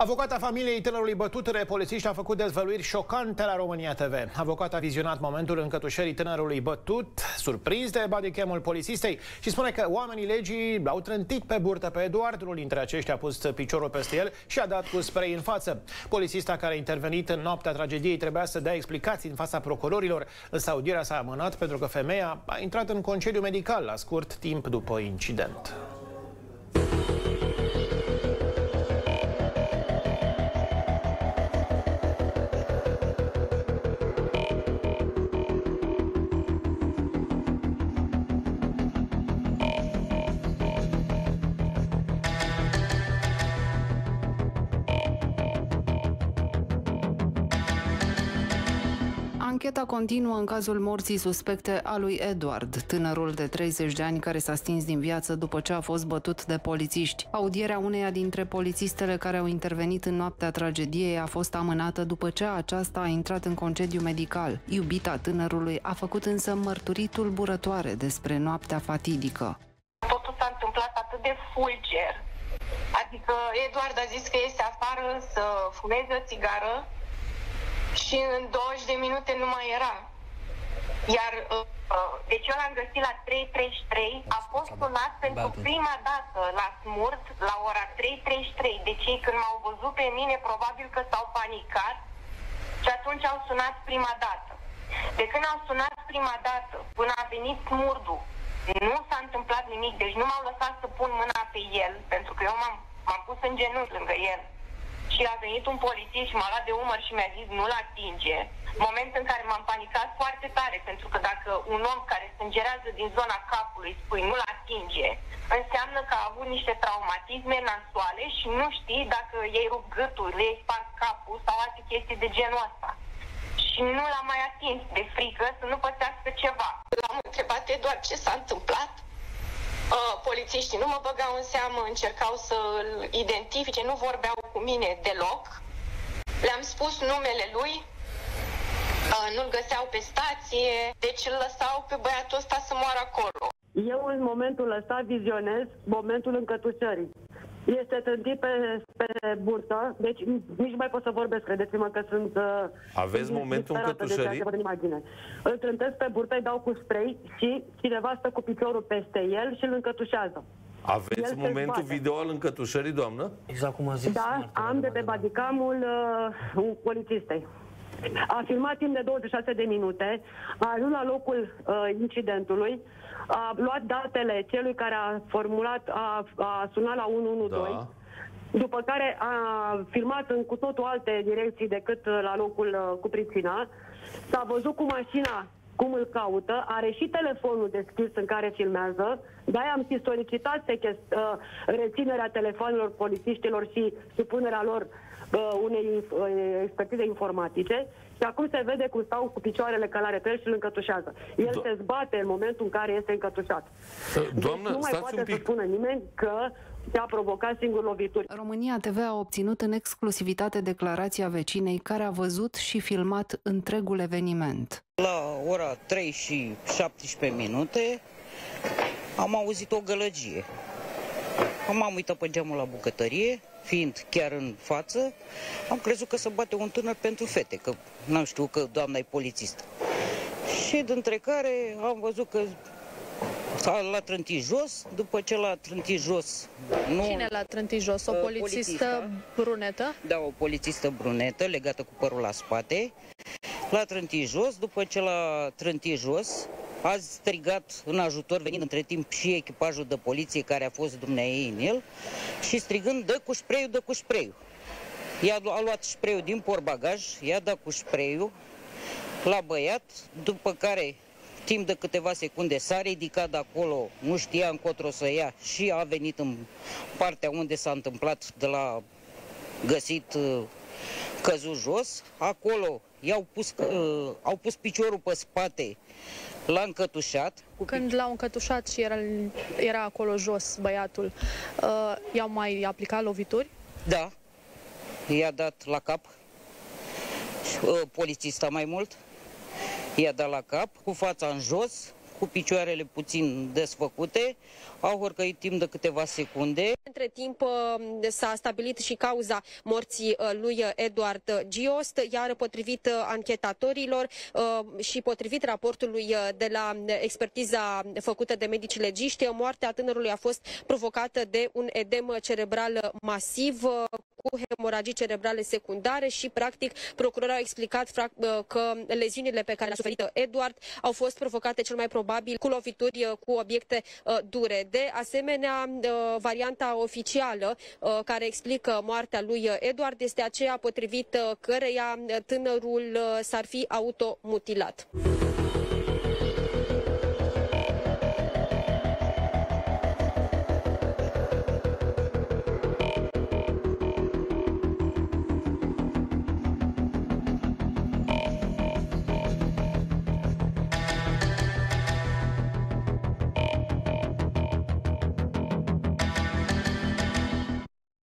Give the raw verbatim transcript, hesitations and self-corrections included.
Avocata familiei tânărului bătut de polițiști a făcut dezvăluiri șocante la România T V. Avocata a vizionat momentul încătușării tânărului bătut, surprins de bodycam-ul polițistei, și spune că oamenii legii l-au trântit pe burtă pe Eduard. Unul dintre aceștia a pus piciorul peste el și a dat cu spray în față. Polițista care a intervenit în noaptea tragediei trebuia să dea explicații în fața procurorilor, însă audierea s-a amânat pentru că femeia a intrat în concediu medical la scurt timp după incident. Ancheta continuă în cazul morții suspecte a lui Eduard, tânărul de treizeci de ani care s-a stins din viață după ce a fost bătut de polițiști. Audierea uneia dintre polițistele care au intervenit în noaptea tragediei a fost amânată după ce aceasta a intrat în concediu medical. Iubita tânărului a făcut însă mărturii tulburătoare despre noaptea fatidică. Totul s-a întâmplat atât de fulger. Adică Eduard a zis că este afară să fumeze o țigară și în douăzeci de minute nu mai era. Iar deci eu l-am găsit la trei treizeci și trei, a fost sunat pentru prima dată la Smurd la ora trei treizeci și trei. Deci ei când m-au văzut pe mine probabil că s-au panicat și atunci au sunat prima dată. De când au sunat prima dată până a venit Smurdul, nu s-a întâmplat nimic, deci nu m-au lăsat să pun mâna pe el, pentru că eu m-am pus în genunchi lângă el. Și a venit un polițist și m-a luat de umăr și mi-a zis nu-l atinge. Moment în care m-am panicat foarte tare, pentru că dacă un om care sângerează din zona capului spui nu-l atinge, înseamnă că a avut niște traumatisme nasoale și nu știi dacă i-ai rupt gâtul, le-ai spart capul sau alte chestii de genul ăsta. Și nu l-am mai atins de frică să nu pățească ceva. L-am întrebat Eduard ce s-a întâmplat. Uh, polițiștii nu mă băgau în seamă, încercau să-l identifice, nu vorbeau cu mine deloc. Le-am spus numele lui, uh, nu-l găseau pe stație, deci îl lăsau pe băiatul ăsta să moară acolo. Eu în momentul ăsta vizionez momentul încătușării. Este trântit pe, pe burtă, deci nici nu mai pot să vorbesc, credeți-mă că sunt... Uh, Aveți momentul încătușării? Îl trântesc pe burtă, îi dau cu spray și cineva stă cu piciorul peste el și îl încătușează. Aveți el momentul video al încătușării, doamnă? Exact cum a zis. Da, am de pe bodycam-ul uh, polițistei. A filmat timp de douăzeci și șase de minute, a ajuns la locul uh, incidentului, a luat datele celui care a formulat, a, a sunat la unu unu doi, da. După care a filmat în cu totul alte direcții decât la locul uh, cu pricina, s-a văzut cu mașina cum îl caută, are și telefonul deschis în care filmează, de-aia am și solicitat uh, reținerea telefonelor polițiștilor și supunerea lor uh, unei uh, expertize informatice. Și acum se vede cum stau cu picioarele călare pe el și îl încătușează. El Do se zbate în momentul în care este încătușat. Doamnă, deci nu mai poate un pic. să spună nimeni că a provocat singur lovituri. România T V a obținut în exclusivitate declarația vecinei care a văzut și filmat întregul eveniment. La ora trei și șaptesprezece minute am auzit o gălăgie. M-am uitat pe geamul la bucătărie, fiind chiar în față, am crezut că se bate un tânăr pentru fete, că n-am știut că doamna e polițistă. Și dintre care am văzut că l-a trântit jos, după ce l-a trântit jos... Nu, Cine l-a trântit jos? O polițistă brunetă? Da, o polițistă brunetă, legată cu părul la spate. L-a trântit jos, după ce l-a trântit jos, a strigat în ajutor, venind între timp și echipajul de poliție care a fost dumneaei în el, și strigând, dă cu spray-ul, dă cu spray-ul. I-a a luat spray-ul din portbagaj, i-a dat cu spray-ul la băiat, după care, timp de câteva secunde, s-a ridicat de acolo, nu știa încotro să ia și a venit în partea unde s-a întâmplat, de la găsit căzut jos. Acolo i-au pus, uh, au pus piciorul pe spate, l-a încătușat. Când l-au încătușat și era, era acolo jos băiatul, uh, i-au mai aplicat lovituri? Da, i-a dat la cap, uh, polițista mai mult, i-a dat la cap, cu fața în jos, cu picioarele puțin desfăcute, au hărcăit timp de câteva secunde. Între timp s-a stabilit și cauza morții lui Eduard Giost, iar potrivit anchetatorilor și potrivit raportului de la expertiza făcută de medici legiști, moartea tânărului a fost provocată de un edem cerebral masiv cu hemoragii cerebrale secundare și, practic, procurorul a explicat că leziunile pe care le-a suferit Eduard au fost provocate cel mai probabil cu lovituri cu obiecte dure. De asemenea, varianta oficială care explică moartea lui Eduard este aceea potrivit căreia tânărul s-ar fi automutilat.